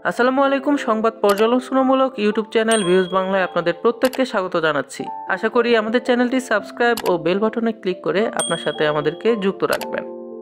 আসসালামু আলাইকুম। সংবাদ পর্যালোচনামূলক ইউটিউব চ্যানেল ভিউজ বাংলায় আপনাদের প্রত্যেককে স্বাগত জানাচ্ছি। আশা করি আমাদের চ্যানেলটি সাবস্ক্রাইব ও বেল বাটনে ক্লিক করে আপনার সাথে আমাদেরকে যুক্ত রাখবেন।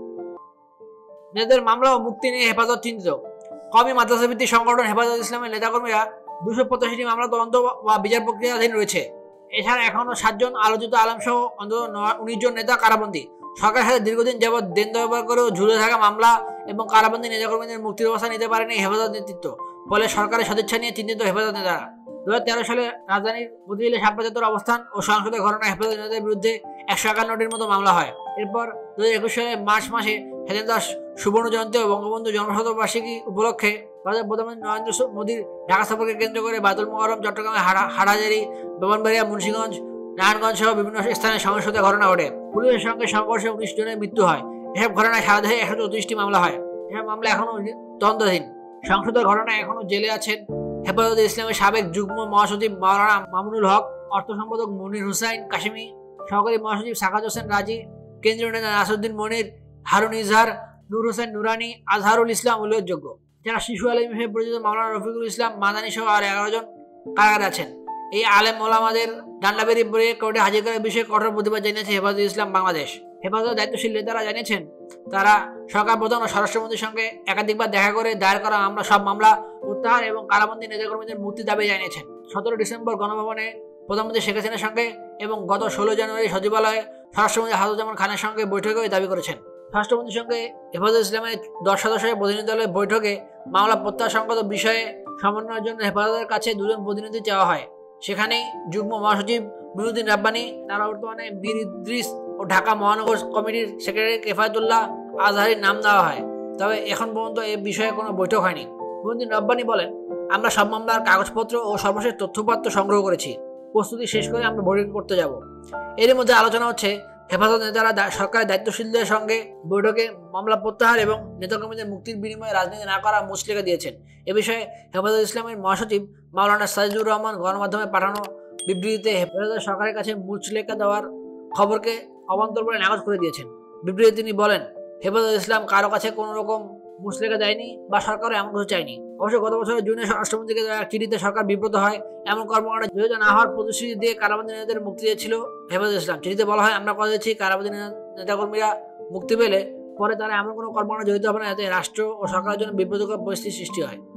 নেতাদের মামলা ও মুক্তি নিয়ে হেফাজত চিন্তিত। কওমি মাদ্রাসা ভিত্তিক সংগঠন হেফাজত ইসলামের নেতাকর্মীরা 285টি মামলা তদন্ত বা বিচার প্রক্রিয়াধীন রয়েছে। এছাড়া এখনও 7 জন আলোচিত আলেম সহ অন্তত 19 জন নেতা কারাবন্দী। সরকারের সাথে দীর্ঘদিন যাবৎ দেন ব্যবহার করেও ঝুলে থাকা মামলা এবং কারাবন্দী নেতাকর্মীদের মুক্তির ব্যবস্থা নিতে পারেনি হেফাজত নেতৃত্ব। ফলে সরকারের সদিচ্ছা নিয়ে চিন্তিত হেফাজত নেতারা। 2013 সালে রাজধানীর মতিঝিলে সাম্প্রদায়িক অবস্থান ও সহিংসতার ঘটনায় হেফাজত নেতাদের বিরুদ্ধে 151টির মতো মামলা হয়। এরপর 2021 সালের মার্চ মাসে স্বাধীনতা সুবর্ণ জয়ন্তী ও বঙ্গবন্ধু জন্মশতবার্ষিকী উপলক্ষে প্রধানমন্ত্রী নরেন্দ্র মোদীর ঢাকা সফরকে কেন্দ্র করে বায়তুল মোকাররম, চট্টগ্রামে হাটহাজারী, ব্রাহ্মণবাড়িয়া, মুন্সিগঞ্জ, নারায়ণগঞ্জ সহ বিভিন্ন স্থানে সহিংসতার ঘটনা ঘটে। পুলিশের সঙ্গে সংঘর্ষে 19 জনের মৃত্যু হয়। এসব ঘটনায় সারা দেশে 134টি মামলা হয়। এসব মামলা এখনও তদন্তাধীন। সহিংসতার ঘটনায় এখনও জেলে আছেন হেফাজতে ইসলামের সাবেক যুগ্ম মহাসচিব মাওলানা মামুনুল হক, অর্থ সম্পাদক মনির হুসাইন কাশিমি, সহকারী মহাসচিব সাখাত হোসেন রাজি, কেন্দ্রীয় নেতা নাসিরউদ্দিন মনির, হারুন ইজহার, নূর হোসেন নুরানি, আজহারুল ইসলাম উল্লেখযোগ্য। যারা শিশু আলেম হিসেবে পরিচিত মাওলানা রফিকুল ইসলাম মাদানী সহ আর 11 জন কারাগারে আছেন। এই আলেম ওলামাদের ডান্ডাবেরি পরে কোর্টে হাজির করার বিষয়ে কঠোর প্রতিবাদ জানিয়েছে হেফাজত ইসলাম বাংলাদেশ। হেফাজতের দায়িত্বশীল নেতারা জানিয়েছেন, তারা সরকার প্রধান ও স্বরাষ্ট্রমন্ত্রীর সঙ্গে একাধিকবার দেখা করে দায়ের করা সব মামলা প্রত্যাহার এবং কারাবন্দী নেতাকর্মীদের মুক্তির দাবি জানিয়েছেন। 17 ডিসেম্বর গণভবনে প্রধানমন্ত্রী শেখ হাসিনার সঙ্গে এবং গত 16 জানুয়ারি সচিবালয়ে স্বরাষ্ট্রমন্ত্রী হাসানুজ্জামান খানের সঙ্গে বৈঠকে দাবি করেছেন। স্বরাষ্ট্রমন্ত্রীর সঙ্গে হেফাজত ইসলামের 10 সদস্যের প্রতিনিধি দলের বৈঠকে মামলা প্রত্যাহার সংক্রান্ত বিষয়ে সমন্বয়ের জন্য হেফাজতের কাছে 2 জন প্রতিনিধি চাওয়া হয়। সেখানেই যুগ্ম মহাসচিব মিনুদ্দিন রাব্বানী, তারা বর্তমানে মীর ইদ্রিস ও ঢাকা মহানগর কমিটির সেক্রেটারি কেফায়েতুল্লাহ আজহারির নাম দেওয়া হয়। তবে এখন পর্যন্ত এ বিষয়ে কোনো বৈঠক হয়নি। মিনুদ্দিন রাব্বানী বলেন, আমরা সব মামলার কাগজপত্র ও সর্বশেষ তথ্যপত্র সংগ্রহ করেছি। প্রস্তুতি শেষ করে আমরা বৈঠক করতে যাব। এর মধ্যে আলোচনা হচ্ছে হেফাজত নেতারা সরকারের দায়িত্বশীলদের সঙ্গে বৈঠকে মামলা প্রত্যাহার এবং নেতাকর্মীদের মুক্তির বিনিময়ে রাজনীতি না করার মুচলেখা দিয়েছেন। এ বিষয়ে হেফাজত ইসলামের মহাসচিব মাওলানা সাজিদুর রহমান গণমাধ্যমে পাঠানো বিবৃতিতে হেফাজত সরকারের কাছে মুচলেখা দেওয়ার খবরকে অবান্তর বলে নাকচ করে দিয়েছেন। বিবৃতিতে তিনি বলেন, হেফাজত ইসলাম কারো কাছে কোনো রকম মুচলেখা দেয়নি বা সরকারও এমন কিছু চায়নি। অবশ্য গত বছরের জুনে রাষ্ট্রমন্ত্রীকে চিঠিতে সরকার বিব্রত হয় এমন কর্মকাণ্ডে জড়িত না হওয়ার প্রতিশ্রুতি দিয়ে কারাবন্দী নেতাদের মুক্তি দিয়েছিল হেফাজত ইসলাম। চিঠিতে বলা হয়, আমরা কথা দিচ্ছি কারাবন্দী নেতাকর্মীরা মুক্তি পেলে পরে তারা এমন কোনো কর্মকাণ্ডে জড়িত হবে না যাতে রাষ্ট্র ও সরকারের জন্য বিব্রতকর পরিস্থিতির সৃষ্টি হয়।